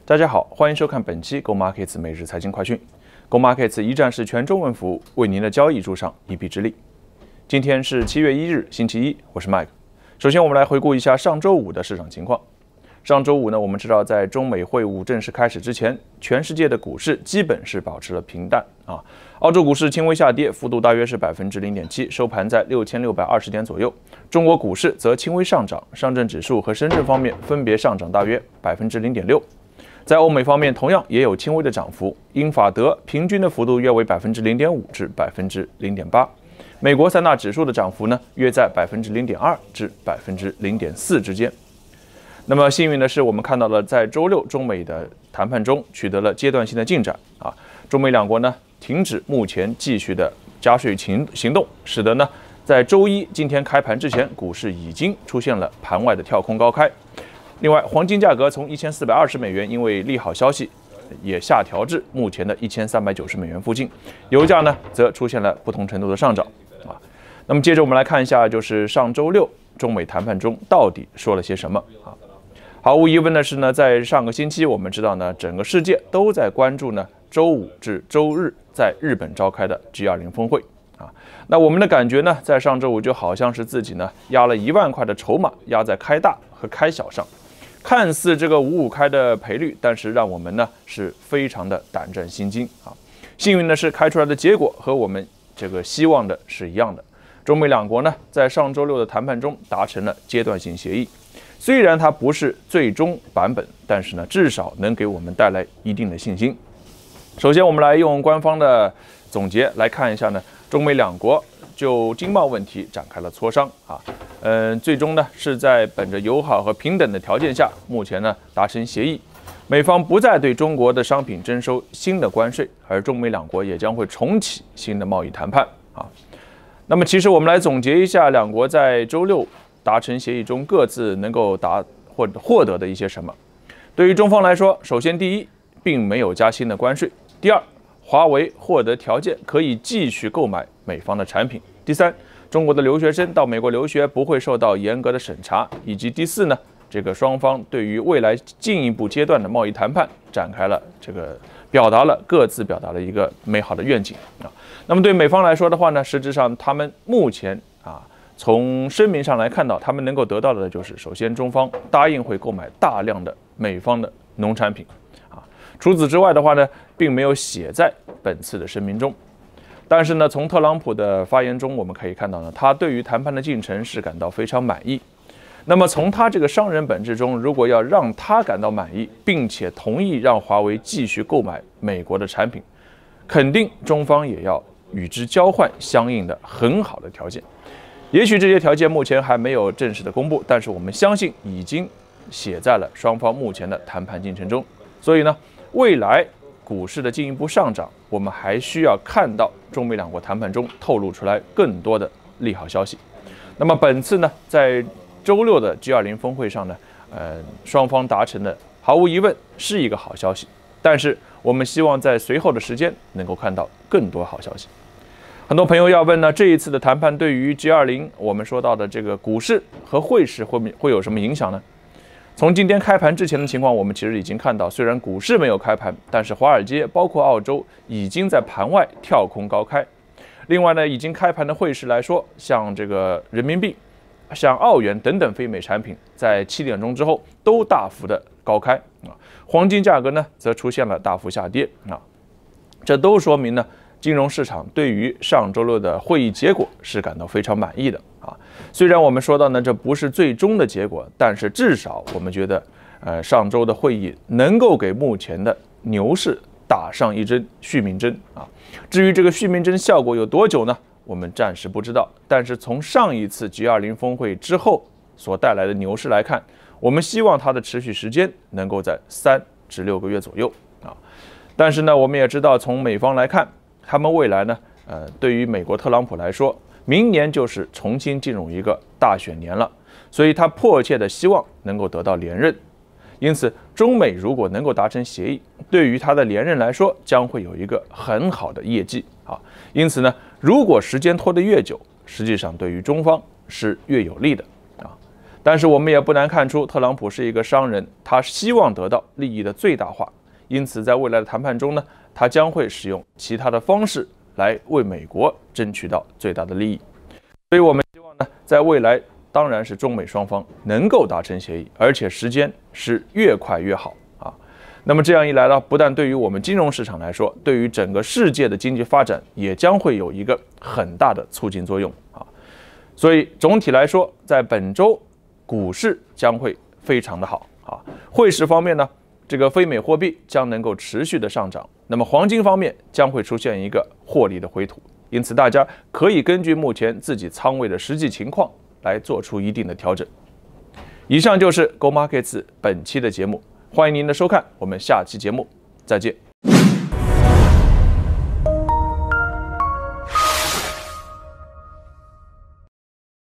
大家好，欢迎收看本期 gomarkets 每日财经快讯。gomarkets 一站式全中文服务，为您的交易助上一臂之力。今天是7月1日，星期一，我是 Mike。首先，我们来回顾一下上周五的市场情况。上周五呢，我们知道在中美会晤正式开始之前，全世界的股市基本是保持了平淡啊。澳洲股市轻微下跌，幅度大约是0.7%，收盘在6620点左右。中国股市则轻微上涨，上证指数和深圳方面分别上涨大约0.6%。在欧美方面，同样也有轻微的涨幅，英法德平均的幅度约为0.5%至0.8%。美国三大指数的涨幅呢，约在0.2%至0.4%之间。那么幸运的是，我们看到了在周六中美的谈判中取得了阶段性的进展啊，中美两国呢停止目前继续的加税行动，使得呢在周一今天开盘之前，股市已经出现了盘外的跳空高开。另外，黄金价格从1420美元因为利好消息也下调至目前的1390美元附近，油价呢则出现了不同程度的上涨啊。那么接着我们来看一下，就是上周六中美谈判中到底说了些什么啊？毫无疑问的是呢，在上个星期我们知道呢，整个世界都在关注呢周五至周日在日本召开的 G20 峰会啊。那我们的感觉呢，在上周五就好像是自己呢压了1万块的筹码压在开大和开小上。看似这个5-5开的赔率，但是让我们呢是非常的胆战心惊啊！幸运的是，开出来的结果和我们这个希望的是一样的。中美两国呢在上周六的谈判中达成了阶段性协议，虽然它不是最终版本，但是呢至少能给我们带来一定的信心。首先，我们来用官方的总结来看一下呢，中美两国就经贸问题展开了磋商啊。最终呢是在本着友好和平等的条件下，目前呢达成协议，美方不再对中国的商品征收新的关税，而中美两国也将会重启新的贸易谈判啊。那么其实我们来总结一下两国在周六达成协议中各自能够获得的一些什么。对于中方来说，首先第一，并没有加新的关税；第二，华为获得条件可以继续购买美方的产品；第三，中国的留学生到美国留学不会受到严格的审查，以及第四呢，这个双方对于未来进一步阶段的贸易谈判展开了各自表达了一个美好的愿景啊。那么对美方来说的话呢，实质上他们目前从声明上来看到，他们能够得到的就是，首先中方答应会购买大量的美方的农产品啊。除此之外的话呢，并没有写在本次的声明中。但是呢，从特朗普的发言中，我们可以看到呢，他对于谈判的进程是感到非常满意。那么从他这个商人本质中，如果要让他感到满意，并且同意让华为继续购买美国的产品，肯定中方也要与之交换相应的很好的条件。也许这些条件目前还没有正式的公布，但是我们相信已经写在了双方目前的谈判进程中。所以呢，未来股市的进一步上涨，我们还需要看到中美两国谈判中透露出来更多的利好消息。那么本次呢，在周六的 G20 峰会上呢，双方达成的毫无疑问是一个好消息，但是我们希望在随后的时间能够看到更多好消息。很多朋友要问呢，这一次的谈判对于 G20 我们说到的这个股市和汇市会有什么影响呢？从今天开盘之前的情况，我们其实已经看到，虽然股市没有开盘，但是华尔街包括澳洲已经在盘外跳空高开。另外呢，已经开盘的汇市来说，像这个人民币、像澳元等等非美产品，在7点钟之后都大幅的高开啊。黄金价格呢，则出现了大幅下跌啊。这都说明呢，金融市场对于上周六的会议结果是感到非常满意的啊。虽然我们说到呢，这不是最终的结果，但是至少我们觉得，上周的会议能够给目前的牛市打上一针续命针啊。至于这个续命针效果有多久呢？我们暂时不知道。但是从上一次 G20 峰会之后所带来的牛市来看，我们希望它的持续时间能够在3至6个月左右啊。但是呢，我们也知道，从美方来看，他们未来呢，对于美国特朗普来说，明年就是重新进入一个大选年了，所以他迫切的希望能够得到连任。因此，中美如果能够达成协议，对于他的连任来说，将会有一个很好的业绩啊。因此呢，如果时间拖得越久，实际上对于中方是越有利的啊。 但是我们也不难看出，特朗普是一个商人，他希望得到利益的最大化，因此在未来的谈判中呢，他将会使用其他的方式来为美国争取到最大的利益。所以我们希望呢，在未来当然是中美双方能够达成协议，而且时间是越快越好啊。那么这样一来呢，不但对于我们金融市场来说，对于整个世界的经济发展也将会有一个很大的促进作用啊。所以总体来说，在本周股市将会非常的好啊。汇市方面呢，这个非美货币将能够持续的上涨，那么黄金方面将会出现一个获利的回吐，因此大家可以根据目前自己仓位的实际情况来做出一定的调整。以上就是 Go Markets 本期的节目，欢迎您的收看，我们下期节目再见。